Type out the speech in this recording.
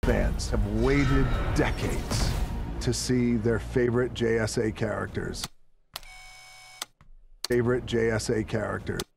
Fans have waited decades to see their favorite JSA characters.